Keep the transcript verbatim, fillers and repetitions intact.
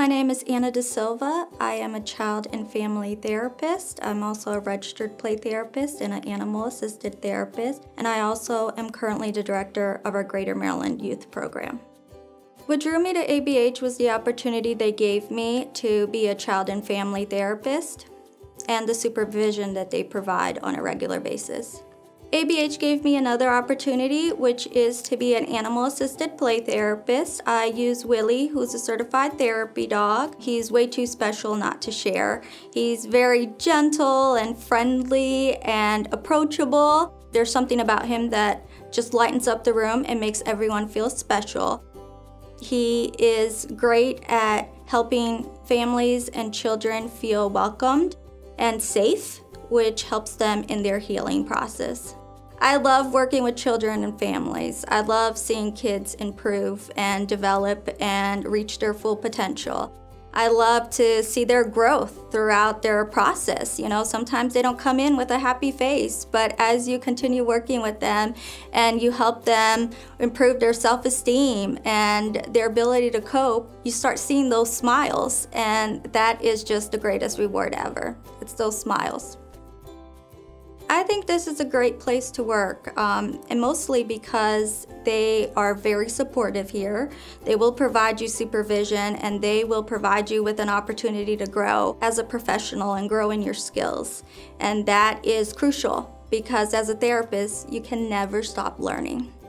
My name is Anna Da Silva. I am a child and family therapist. I'm also a registered play therapist and an animal-assisted therapist, and I also am currently the director of our Greater Maryland Youth Program. What drew me to A B H was the opportunity they gave me to be a child and family therapist and the supervision that they provide on a regular basis. A B H gave me another opportunity, which is to be an animal-assisted play therapist. I use Willie, who's a certified therapy dog. He's way too special not to share. He's very gentle and friendly and approachable. There's something about him that just lightens up the room and makes everyone feel special. He is great at helping families and children feel welcomed and safe, which helps them in their healing process. I love working with children and families. I love seeing kids improve and develop and reach their full potential. I love to see their growth throughout their process. You know, sometimes they don't come in with a happy face, but as you continue working with them and you help them improve their self-esteem and their ability to cope, you start seeing those smiles, and that is just the greatest reward ever. It's those smiles. I think this is a great place to work, um, and mostly because they are very supportive here. They will provide you supervision, and they will provide you with an opportunity to grow as a professional and grow in your skills. And that is crucial, because as a therapist, you can never stop learning.